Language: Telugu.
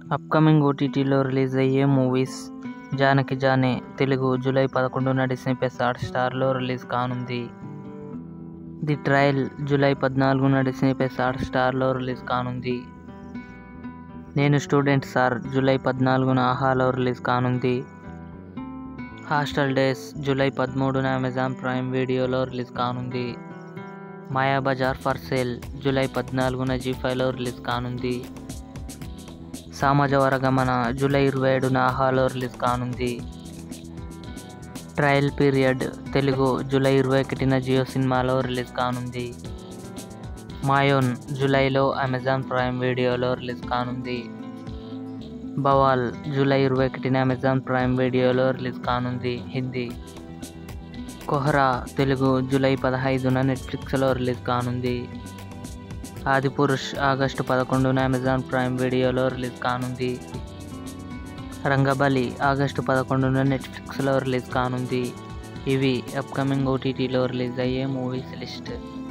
అప్కమింగ్ ఓటీటీలో రిలీజ్ అయ్యే మూవీస్. జానకి జానే తెలుగు జూలై 11న డిస్నీ ప్లస్ హాట్‌స్టార్లో రిలీజ్ కానుంది. ది ట్రయల్ జూలై 14న డిస్నీ ప్లస్ హాట్‌స్టార్లో రిలీజ్ కానుంది. నేను స్టూడెంట్ సార్ జూలై 14న ఆహాలో రిలీజ్ కానుంది. హాస్టల్ డేస్ జూలై 13న అమెజాన్ ప్రైమ్ వీడియోలో రిలీజ్ కానుంది. మాయాబజార్ ఫర్ సేల్ జూలై 14న జీ5లో రిలీజ్ కానుంది. సామాజ వరగమన జూలై 27న ఆహాలో రిలీజ్ కానుంది. ట్రయల్ పీరియడ్ తెలుగు జూలై 21న జియో సినిమాలో రిలీజ్ కానుంది. మాయోన్ జూలైలో అమెజాన్ ప్రైమ్ వీడియోలో రిలీజ్ కానుంది. బవాల్ జూలై 21న అమెజాన్ ప్రైమ్ వీడియోలో రిలీజ్ కానుంది. హిందీ. కోహ్రా తెలుగు జూలై 15న నెట్ఫ్లిక్స్లో రిలీజ్ కానుంది. ఆదిపురుష్ ఆగస్టు 11న అమెజాన్ ప్రైమ్ వీడియోలో రిలీజ్ కానుంది. రంగబలి ఆగస్టు 11న నెట్ఫ్లిక్స్లో రిలీజ్ కానుంది. ఇవి అప్కమింగ్ ఓటీటీలో రిలీజ్ అయ్యే మూవీస్ లిస్ట్.